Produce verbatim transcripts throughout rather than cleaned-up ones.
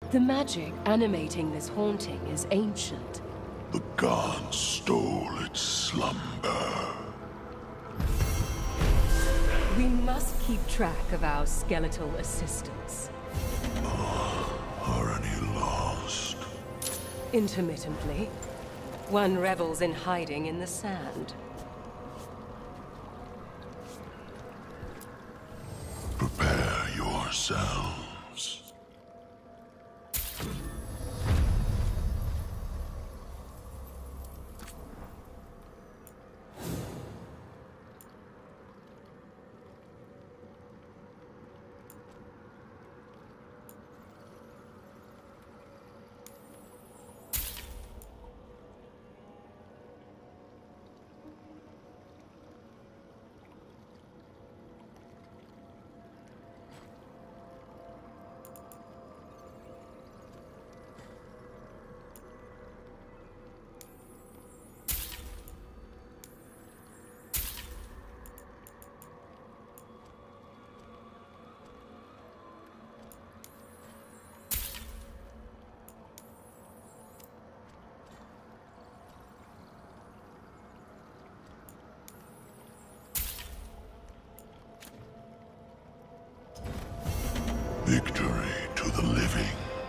The magic animating this haunting is ancient. The gods stole its slumber. We must keep track of our skeletal assistants. Oh, are any lost? Intermittently. One revels in hiding in the sand. Prepare yourselves. Victory to the living.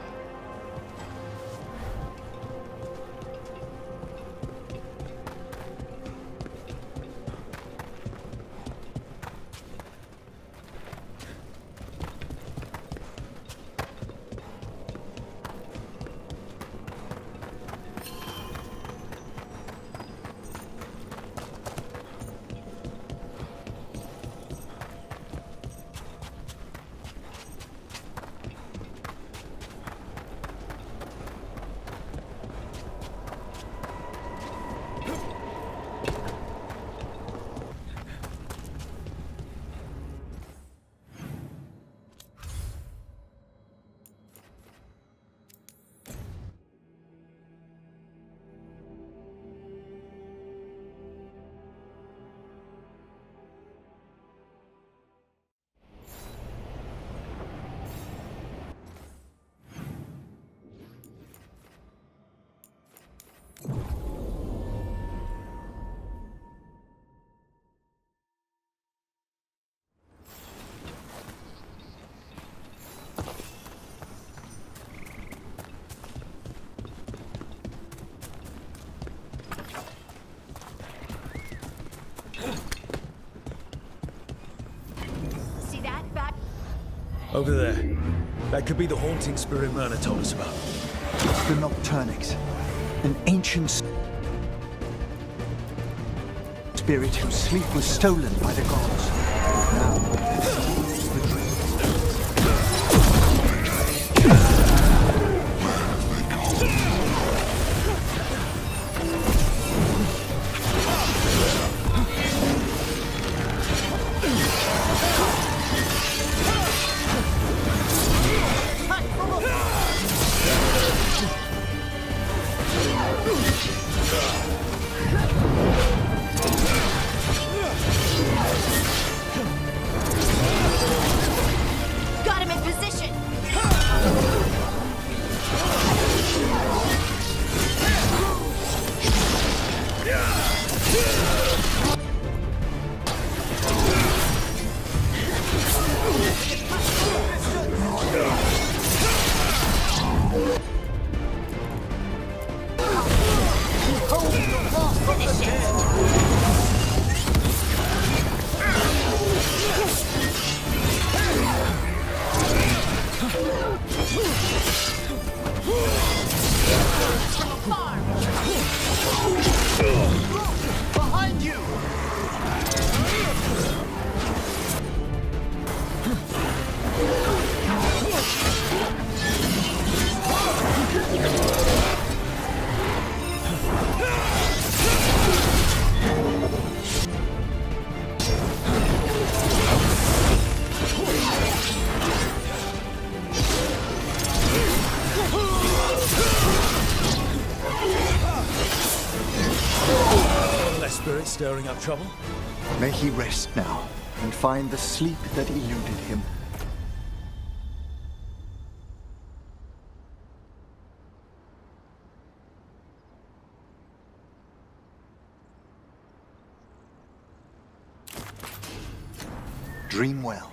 Over there. That could be the haunting spirit Myrna told us about. It's the Nocturnix. An ancient spirit whose sleep was stolen by the gods. Now, the dream. Behind you! Spirit stirring up trouble? May he rest now and find the sleep that eluded him. Dream well.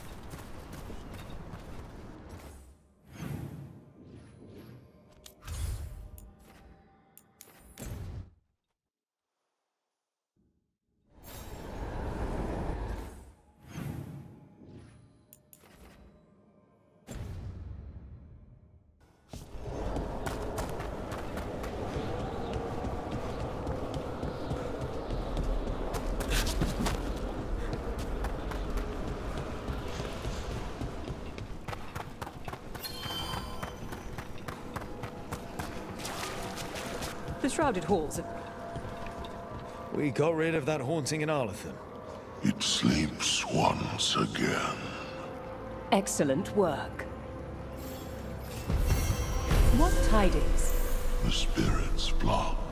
The shrouded halls of... We got rid of that haunting in Arlathan. It sleeps once again. Excellent work. What tidings? The spirits flock.